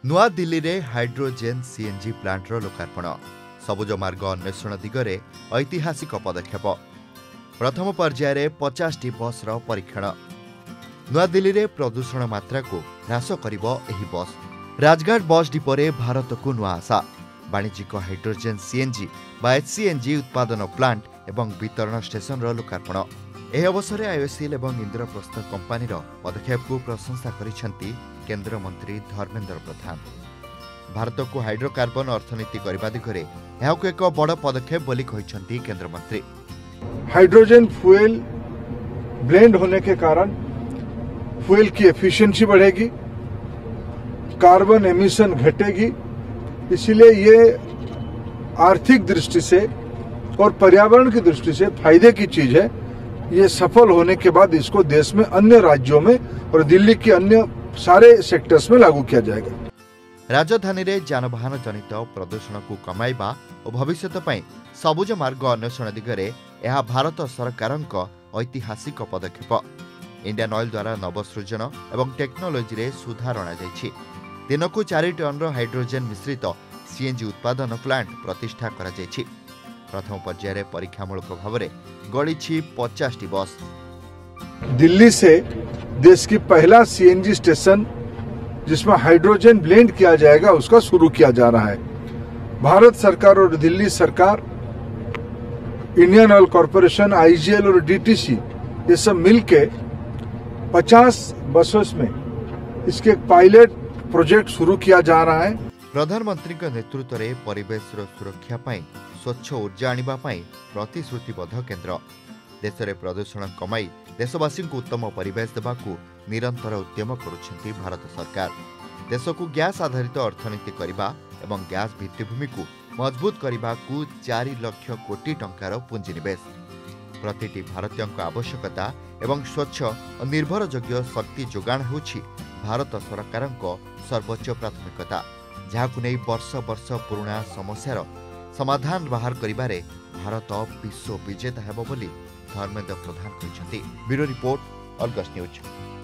नुआ दिल्ली रे hydrogen CNG planter लोकार्पण सबुज मार्ग अन्वेषण दिगरे ऐतिहासिक पदक्षेप प्रथम पर्यायर 50टी बसर परीक्षण नुआ दिल्ली रे प्रदूषण मात्रा को ह्रास करिबो एही बस राजघाट बस डिपोरे भारत को नुआ आशा वाणिज्यिक हाइड्रोजेन सीएनजी बा एचसीएनजी उत्पादन प्लांट एवं वितरण स्टेशन लोकार्पण एह अवसर आईओसीएल एवं इंद्रप्रस्थ कंपानीर पदक्षेप को प्रशंसा करिसेंती केंद्र मंत्री धर्मेंद्र प्रधान। भारत को हाइड्रोकार्बन अर्थनीति करबा दिगरे एहाको एक बड़ पदक्षेप बोली कहिसेंती केंद्र मंत्री। हाइड्रोजन फ्यूल ब्लेंड होने के कारण फ्यूल की एफिशिएंसी बढ़ेगी, कार्बन एमिशन घटेगी, इसलिए ये आर्थिक दृष्टि से और पर्यावरण की दृष्टि से फायदे की चीज है। ये सफल होने के बाद इसको देश में अन्य राज्यों में और दिल्ली के अन्य सारे सेक्टर्स में लागू किया जाएगा। राजधानी रे जानवाहन जनित प्रदूषण को कमाइबा और भविष्यत पई सबुज मार्ग अन्वेषण दिगरे यह भारत सरकारक ऐतिहासिक पदक्षेप। इंडियन ऑयल द्वारा नवसृजन एवं टेक्नोलोजी रे सुधार अणा जायछि। दिनकु 4 टन हाइड्रोजेन मिश्रित सीएनजी उत्पादन प्लांट प्रतिष्ठा करा जायछि। प्रथम पर्यायर परीक्षामूलक भाव में गड़ी 50टी बस। दिल्ली से देश की पहला सीएनजी स्टेशन जिसमें हाइड्रोजन ब्लेंड किया जाएगा उसका शुरू किया जा रहा है। भारत सरकार और दिल्ली सरकार, इंडियन ऑयल कॉरपोरेशन, आईजीएल और डीटीसी ये सब मिलके 50 बसों में इसके पायलट प्रोजेक्ट शुरू किया जा रहा है। प्रधानमंत्री नेतृत्व में परिवेश सुरक्षा पाई स्वच्छ ऊर्जा आनिबा पाई प्रतिश्रुतिबद्ध केंद्र देश में प्रदूषण कमाई देशवासी को उत्तम परिवेश देवाकू निरंतर उद्यम करुछंती भारत सरकार। देश को गैस आधारित अर्थनीति करबा एवं गैस भित्तिभूमि को मजबूत करबा को 4 लाख कोटी टंकार पुंजीनिवेश प्रतिटी भारतीय आवश्यकता एवं स्वच्छ और निर्भरयोग्य शक्ति जोगाण होछि भारत सरकार सर्वोच्च प्राथमिकता, जहाकु नै वर्ष वर्ष पुराना समस्यार समाधान बाहर करिबारे भारत विश्व विजेता हेबो बोली धर्मेंद्र प्रधान कहिसेंती। Bureau report, Argus news.